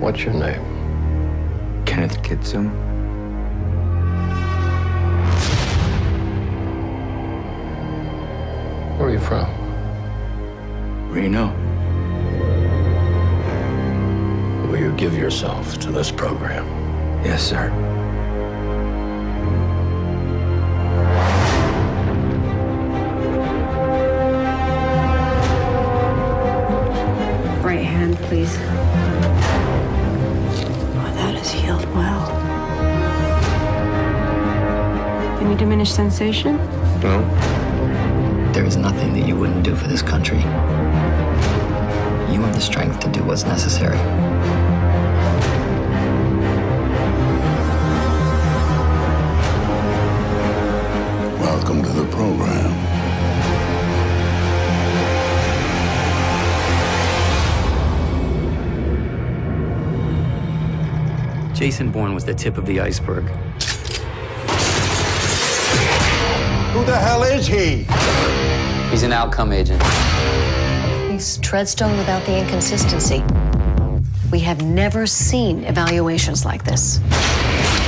What's your name? Kenneth Kitsum. Where are you from? Reno. Will you give yourself to this program? Yes, sir. Right hand, please. Oh, that is healed well. Any diminished sensation? No. There is nothing that you wouldn't do for this country. You have the strength to do what's necessary. Welcome to the program. Jason Bourne was the tip of the iceberg. Who the hell is he? He's an outcome agent. He's Treadstone without the inconsistency. We have never seen evaluations like this.